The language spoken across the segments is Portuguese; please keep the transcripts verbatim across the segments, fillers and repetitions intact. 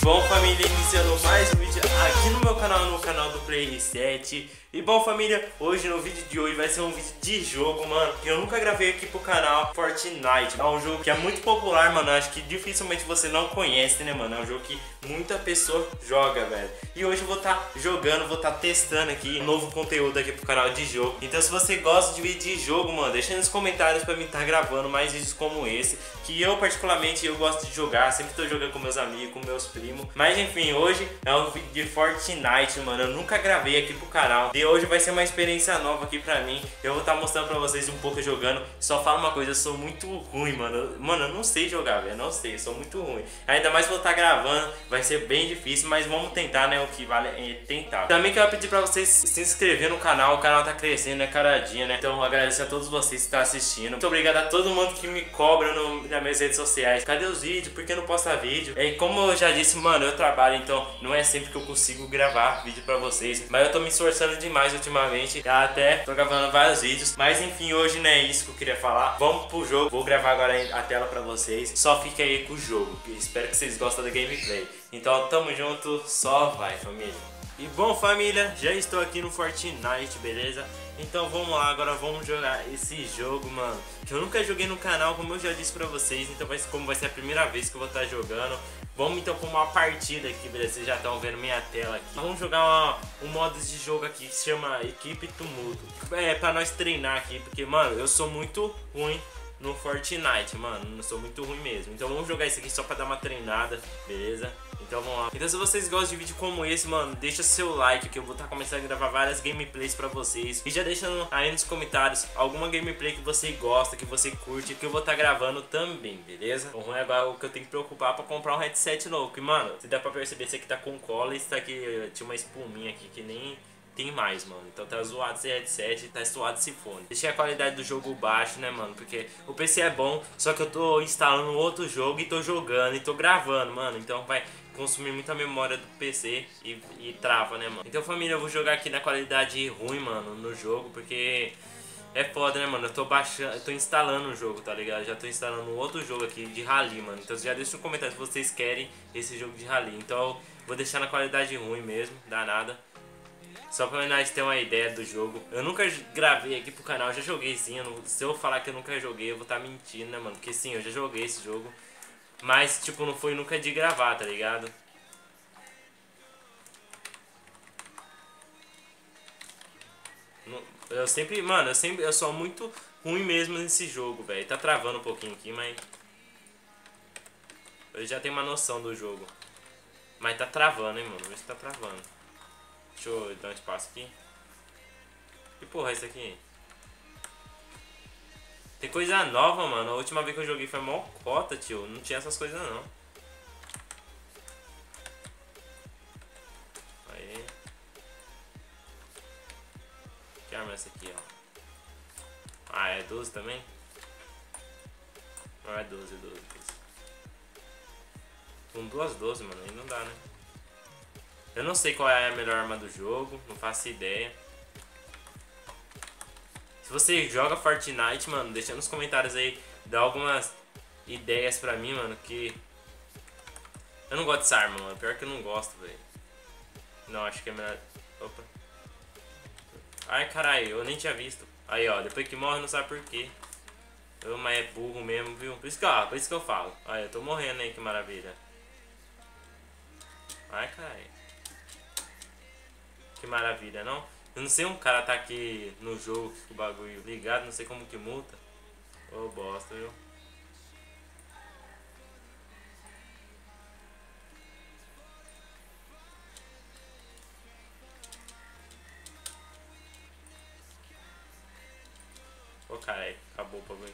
bom, família, iniciando mais um vídeo aqui no meu canal, no canal do Play Reset. E bom, família, hoje no vídeo de hoje vai ser um vídeo de jogo, mano, que eu nunca gravei aqui pro canal. Fortnite é um jogo que é muito popular, mano. Acho que dificilmente você não conhece, né, mano? É um jogo que muita pessoa joga, velho. E hoje eu vou estar tá jogando, vou estar tá testando aqui um novo conteúdo aqui pro canal de jogo. Então se você gosta de vídeo de jogo, mano, deixa nos comentários pra mim estar tá gravando mais vídeos como esse, que eu particularmente eu gosto de jogar. Sempre tô jogando com meus amigos, com meus primos. Mas enfim, hoje é um vídeo de Fortnite, mano. Eu nunca gravei aqui pro canal. E hoje vai ser uma experiência nova aqui pra mim. Eu vou estar tá mostrando pra vocês um pouco jogando. Só falo uma coisa, eu sou muito ruim, mano. Mano, eu não sei jogar, velho. Não sei, eu sou muito ruim. Ainda mais vou estar tá gravando, vai ser bem difícil, mas vamos tentar, né? O que vale é tentar. Também quero pedir pra vocês se inscrever no canal. O canal tá crescendo, é cada dia, né? Então agradeço a todos vocês que estão assistindo. Muito obrigado a todo mundo que me cobra no, nas minhas redes sociais. Cadê os vídeos? Por que não posta vídeo? E como eu já disse, mano, eu trabalho, então não é sempre que eu consigo gravar vídeo pra vocês. Mas eu tô me esforçando demais ultimamente. Já até tô gravando vários vídeos. Mas enfim, hoje não é isso que eu queria falar. Vamos pro jogo. Vou gravar agora a tela pra vocês. Só fica aí com o jogo. Espero que vocês gostem da gameplay. Então tamo junto, só vai, família. E bom, família, já estou aqui no Fortnite, beleza? Então vamos lá, agora vamos jogar esse jogo, mano, que eu nunca joguei no canal, como eu já disse pra vocês. Então vai, como vai ser a primeira vez que eu vou estar jogando, vamos então pra uma partida aqui, beleza? Vocês já estão vendo minha tela aqui. Vamos jogar uma, um modo de jogo aqui que se chama Equipe Tumulto. É, pra nós treinar aqui, porque, mano, eu sou muito ruim no Fortnite, mano, eu sou muito ruim mesmo. Então vamos jogar isso aqui só pra dar uma treinada, beleza? Então vamos lá. Então se vocês gostam de vídeo como esse, mano, deixa seu like, que eu vou estar tá começando a gravar várias gameplays pra vocês. E já deixa aí nos comentários alguma gameplay que você gosta, que você curte, que eu vou estar tá gravando também, beleza? O ruim é agora o que eu tenho que preocupar pra comprar um headset novo. Que, mano, se dá pra perceber, esse aqui tá com cola e esse aqui tinha uma espuminha aqui que nem tem mais, mano. Então tá zoado esse headset, tá zoado esse fone. Deixei a qualidade do jogo baixo, né, mano? Porque o P C é bom, só que eu tô instalando outro jogo e tô jogando e tô gravando, mano. Então vai consumir muita memória do P C e, e trava, né, mano? Então, família, eu vou jogar aqui na qualidade ruim, mano, no jogo, porque é foda, né, mano? Eu tô baixando, eu tô instalando o jogo, tá ligado? Já tô instalando um outro jogo aqui de rally, mano. Então já deixa no comentário se vocês querem esse jogo de rally. Então eu vou deixar na qualidade ruim mesmo, dá nada. Só pra nós ter uma ideia do jogo. Eu nunca gravei aqui pro canal, já joguei sim. Eu não, se eu falar que eu nunca joguei, eu vou estar tá mentindo, né, mano? Porque sim, eu já joguei esse jogo. Mas, tipo, não foi nunca de gravar, tá ligado? Eu sempre, mano, eu sempre, eu sou muito ruim mesmo nesse jogo, velho. Tá travando um pouquinho aqui, mas eu já tenho uma noção do jogo. Mas tá travando, hein, mano? Vê se tá travando. Deixa eu dar um espaço aqui. Que porra é isso aqui? Tem coisa nova, mano. A última vez que eu joguei foi mó cota, tio. Não tinha essas coisas, não. Aí. Que arma é essa aqui, ó? Ah, é doze também? Não, é doze, é doze. Com duas doze, mano. Aí não dá, né? Eu não sei qual é a melhor arma do jogo, não faço ideia. Se você joga Fortnite, mano, deixa nos comentários aí, dá algumas ideias pra mim, mano, que eu não gosto dessa arma, mano, pior que eu não gosto, velho. Não, acho que é melhor. Opa. Ai, caralho, eu nem tinha visto. Aí, ó, depois que morre não sabe por quê. Eu, mas é burro mesmo, viu? Por isso que, ó, por isso que eu falo. Aí, eu tô morrendo aí, que maravilha. Ai, caralho. Que maravilha, não? Eu não sei um cara tá aqui no jogo com o bagulho ligado, não sei como que multa. Ô, oh, bosta, viu? Ô, oh, caralho, acabou o bagulho.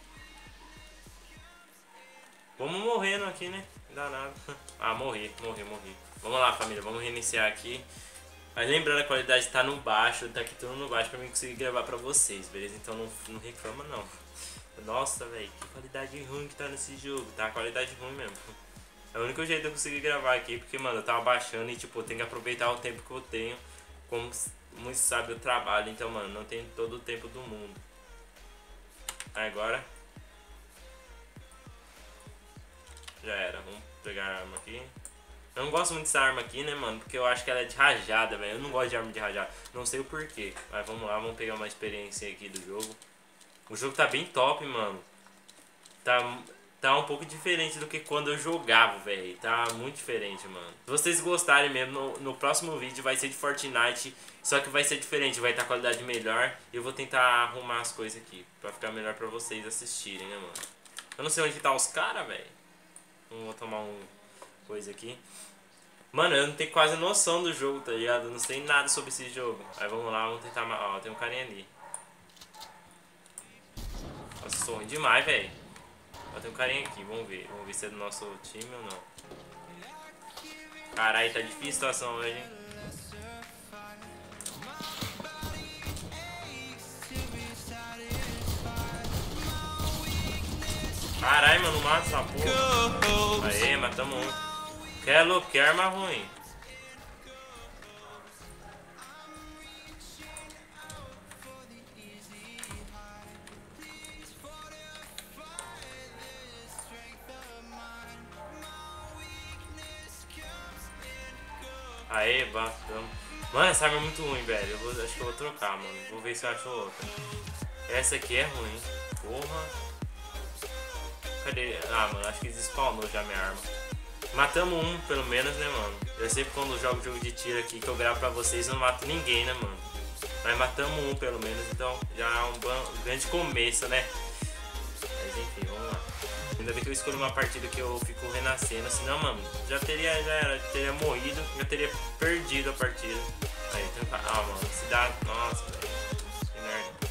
Vamos morrendo aqui, né? Não dá nada. Ah, morri, morri, morri. Vamos lá, família, vamos reiniciar aqui. Mas lembrando, a qualidade tá no baixo, tá aqui tudo no baixo pra mim conseguir gravar pra vocês, beleza? Então não, não reclama não. Nossa, velho, que qualidade ruim que tá nesse jogo, tá? Qualidade ruim mesmo. É o único jeito de eu conseguir gravar aqui, porque, mano, eu tava baixando e, tipo, eu tenho que aproveitar o tempo que eu tenho. Como muito sabe, eu trabalho, então, mano, não tenho todo o tempo do mundo. Agora já era, vamos pegar a arma aqui. Eu não gosto muito dessa arma aqui, né, mano? Porque eu acho que ela é de rajada, velho. Eu não gosto de arma de rajada. Não sei o porquê. Mas vamos lá, vamos pegar uma experiência aqui do jogo. O jogo tá bem top, mano. Tá, tá um pouco diferente do que quando eu jogava, velho. Tá muito diferente, mano. Se vocês gostarem mesmo, no, no próximo vídeo vai ser de Fortnite. Só que vai ser diferente, vai estar tá qualidade melhor. E eu vou tentar arrumar as coisas aqui. Pra ficar melhor pra vocês assistirem, né, mano? Eu não sei onde tá os caras, velho. Vou tomar um coisa aqui. Mano, eu não tenho quase noção do jogo, tá ligado? Eu não sei nada sobre esse jogo. Aí vamos lá, vamos tentar... Ó, tem um carinha ali. Nossa, sou ruim demais, velho. Ó, tem um carinha aqui, vamos ver. Vamos ver se é do nosso time ou não. Caralho, tá difícil a situação hoje, hein? Caralho, mano, mata essa porra. Aê, matamos um. Que é louco, que arma ruim. Aê, batamos. Mano, essa arma é muito ruim, velho. Eu vou, acho que eu vou trocar, mano. Vou ver se eu acho outra. Essa aqui é ruim. Porra. Cadê? Ah, mano, acho que despawnou já minha arma. Matamos um, pelo menos, né, mano? Eu sempre quando eu jogo jogo de tiro aqui, que eu gravo pra vocês, eu não mato ninguém, né, mano? Mas matamos um, pelo menos, então já é um, um grande começo, né? Mas enfim, vamos lá. Ainda bem que eu escolhi uma partida que eu fico renascendo, senão, mano, já teria, já era, teria morrido, já teria perdido a partida. Aí, tem um... Ah, mano, se dá... Nossa, velho. Que merda.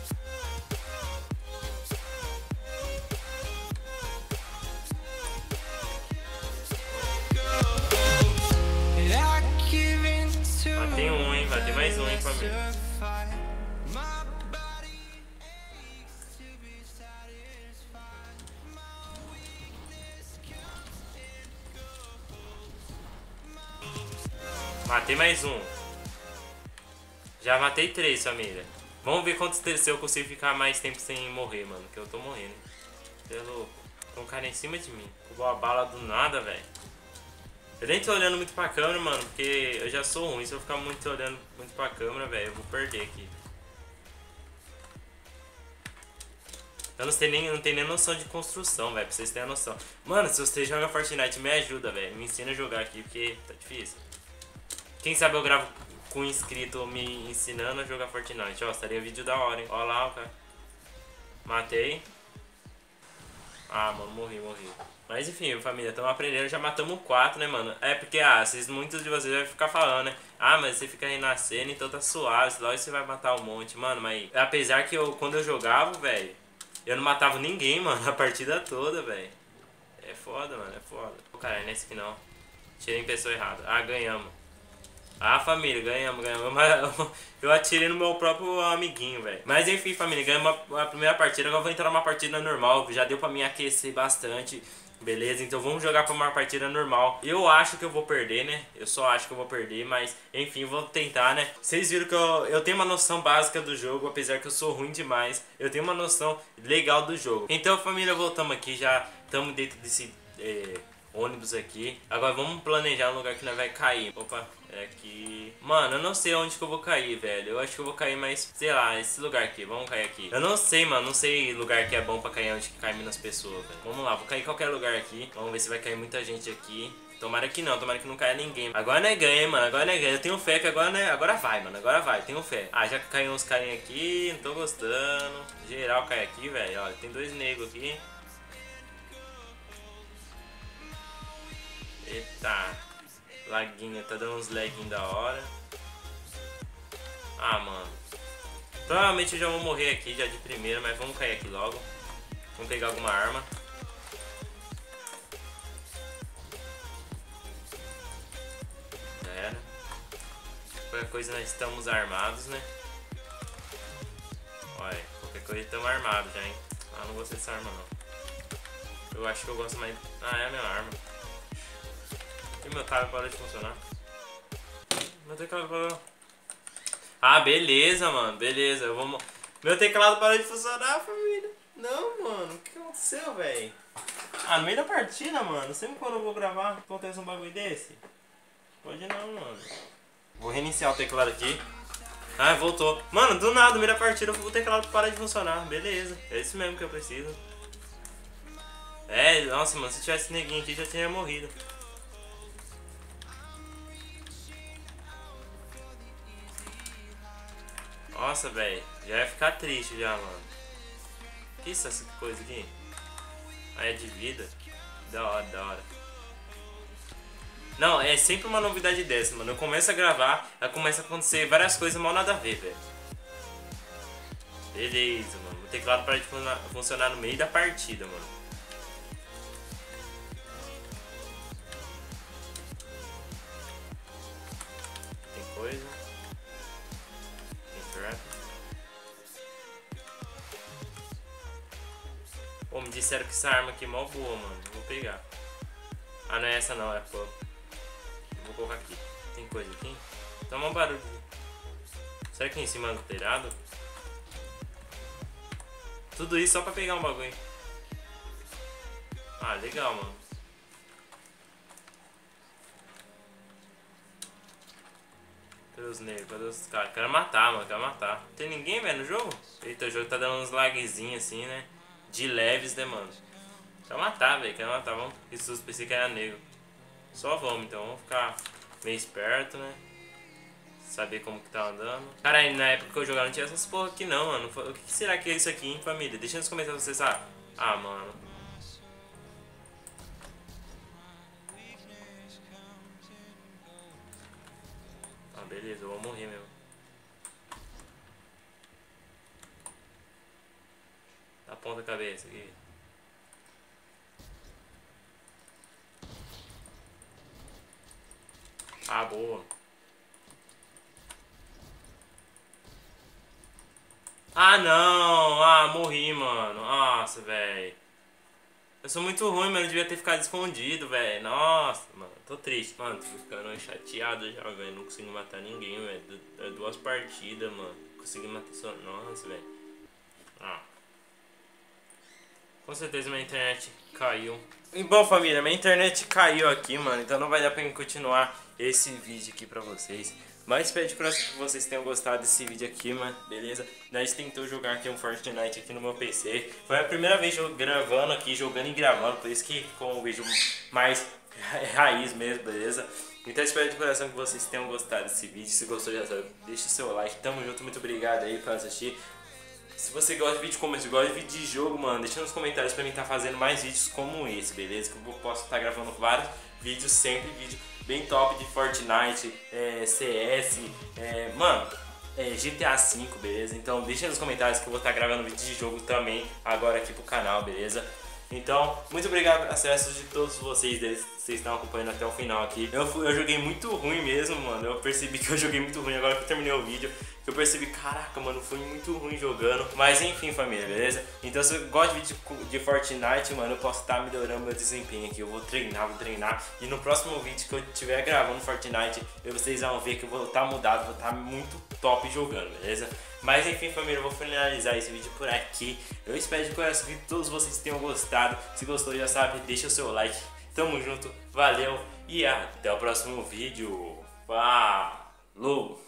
Matei um, hein? Matei mais um, hein, família. Matei mais um. Já matei três, família. Vamos ver quantos terços eu consigo ficar mais tempo sem morrer, mano. Que eu tô morrendo. Você é louco. Tem um cara em cima de mim. Roubou a bala do nada, velho. Eu nem tô olhando muito pra câmera, mano, porque eu já sou ruim. Se eu ficar muito olhando muito pra câmera, velho, eu vou perder aqui. Eu não tenho nem, não tenho nem noção de construção, velho, pra vocês terem a noção. Mano, se você joga Fortnite, me ajuda, velho. Me ensina a jogar aqui, porque tá difícil. Quem sabe eu gravo com um inscrito me ensinando a jogar Fortnite. Ó, estaria vídeo da hora, hein. Ó lá, ó, cara. Matei. Ah, mano, morri, morri. Mas enfim, família, estamos aprendendo, já matamos quatro, né, mano? É porque, ah, vocês, muitos de vocês vão ficar falando, né? Ah, mas você fica renascendo, então tá suave, logo você vai matar um monte. Mano, mas apesar que eu, quando eu jogava, velho, eu não matava ninguém, mano, a partida toda, velho. É foda, mano, é foda. Pô, caralho, nesse final, tirei em pessoa errada. Ah, ganhamos. Ah, família, ganhamos, ganhamos. Eu atirei no meu próprio amiguinho, velho. Mas enfim, família, ganhamos a primeira partida. Agora eu vou entrar numa partida normal. Já deu pra mim aquecer bastante. Beleza, então vamos jogar pra uma partida normal. Eu acho que eu vou perder, né? Eu só acho que eu vou perder, mas enfim, vou tentar, né? Vocês viram que eu, eu tenho uma noção básica do jogo, apesar que eu sou ruim demais. Eu tenho uma noção legal do jogo. Então, família, voltamos aqui, já estamos dentro desse é, ônibus aqui. Agora vamos planejar um lugar que nós vai cair. Opa, é aqui. Mano, eu não sei onde que eu vou cair, velho. Eu acho que eu vou cair mais, sei lá, esse lugar aqui. Vamos cair aqui. Eu não sei, mano. Não sei lugar que é bom pra cair onde que cai menos pessoas, velho. Vamos lá, vou cair em qualquer lugar aqui. Vamos ver se vai cair muita gente aqui. Tomara que não, tomara que não caia ninguém. Agora não é ganha, mano. Agora não é ganha. Eu tenho fé que agora, né? Agora vai, mano. Agora vai, tenho fé. Ah, já caiu uns carinha aqui. Não tô gostando. Geral cai aqui, velho. Ó, tem dois negros aqui. Eita. Laguinho, tá dando uns laguinhos da hora. Ah, mano. Provavelmente eu já vou morrer aqui já de primeira, mas vamos cair aqui logo. Vamos pegar alguma arma. Já era. Qualquer coisa nós estamos armados, né? Olha, qualquer coisa estamos armados já, hein? Ah, não gostei dessa arma não. Eu acho que eu gosto mais... Ah, é a minha arma. E meu teclado parou de funcionar. Meu teclado parou. Ah, beleza, mano. Beleza. Eu vou... Meu teclado parou de funcionar, família. Não, mano. O que aconteceu, velho? Ah, no meio da partida, mano. Sempre quando eu vou gravar, acontece um bagulho desse. Pode não, mano. Vou reiniciar o teclado aqui. Ah, voltou. Mano, do nada, no meio da partida, o teclado para de funcionar. Beleza. É isso mesmo que eu preciso. É, nossa, mano. Se tivesse neguinho aqui, já tinha morrido. Nossa, velho. Já ia ficar triste já, mano. Que isso, essa coisa aqui? Ah, é de vida? Da hora, da hora. Não, é sempre uma novidade dessa, mano. Eu começo a gravar, aí começa a acontecer várias coisas mal nada a ver, velho. Beleza, mano. O teclado para de funcionar no meio da partida, mano. Tem coisa. Tem trap. Pô, me disseram que essa arma aqui é mó boa, mano. Vou pegar. Ah, não é essa não, é pô. Vou colocar aqui. Tem coisa aqui? Toma um barulho. Será que é em cima do telhado? Tudo isso só pra pegar um bagulho. Ah, legal, mano. Cadê os negros? Cadê os caras? Quero matar, mano. Quero matar. Não tem ninguém, velho, no jogo? Eita, o jogo tá dando uns lagzinhos assim, né? De leves, né, mano? Quero matar, velho. Quero matar. Vamos. Jesus, pensei que era negro. Só vamos, então. Vamos ficar meio esperto, né? Saber como que tá andando. Cara, na época que eu jogava não tinha essas porra aqui não, mano. O que será que é isso aqui, hein, família? Deixa nos comentários se você sabe. Ah, mano. Ah, beleza. Eu vou morrer mesmo. Da ponta da cabeça aqui. Ah, boa. Ah, não. Ah, morri, mano. Nossa, velho. Eu sou muito ruim, mano. Eu devia ter ficado escondido, velho. Nossa, mano. Tô triste. Mano, tô ficando chateado já, velho. Não consegui matar ninguém, velho. Duas partidas, mano. Consegui matar só... Nossa, velho. Ah. Com certeza minha internet caiu. E bom, família, minha internet caiu aqui, mano. Então não vai dar pra mim continuar esse vídeo aqui pra vocês. Mas espero de coração que vocês tenham gostado desse vídeo aqui, mano. Beleza? Nós tentou jogar aqui um Fortnite aqui no meu P C. Foi a primeira vez gravando aqui, jogando e gravando. Por isso que ficou um vídeo mais raiz mesmo, beleza? Então espero de coração que vocês tenham gostado desse vídeo. Se gostou, já sabe, deixa o seu like. Tamo junto, muito obrigado aí por assistir. Se você gosta de vídeo como esse, gosta de vídeo de jogo, mano, deixa nos comentários pra mim estar tá fazendo mais vídeos como esse, beleza? Que eu posso estar tá gravando vários vídeos, sempre vídeo bem top de Fortnite, é, C S, é, mano, é, G T A cinco, beleza? Então deixa nos comentários que eu vou estar tá gravando vídeo de jogo também agora aqui pro canal, beleza? Então, muito obrigado por acessos de todos vocês, deles, vocês estão acompanhando até o final aqui. Eu, fui, eu joguei muito ruim mesmo, mano. Eu percebi que eu joguei muito ruim agora que eu terminei o vídeo. Eu percebi, caraca, mano, fui muito ruim jogando. Mas enfim, família, beleza? Então se você gosta de vídeo de Fortnite, mano, eu posso estar melhorando meu desempenho aqui. Eu vou treinar, vou treinar. E no próximo vídeo que eu estiver gravando Fortnite, vocês vão ver que eu vou estar mudado, vou estar muito top jogando, beleza? Mas enfim, família, eu vou finalizar esse vídeo por aqui. Eu espero de coração que todos vocês tenham gostado. Se gostou, já sabe, deixa o seu like. Tamo junto, valeu e até o próximo vídeo. Falou!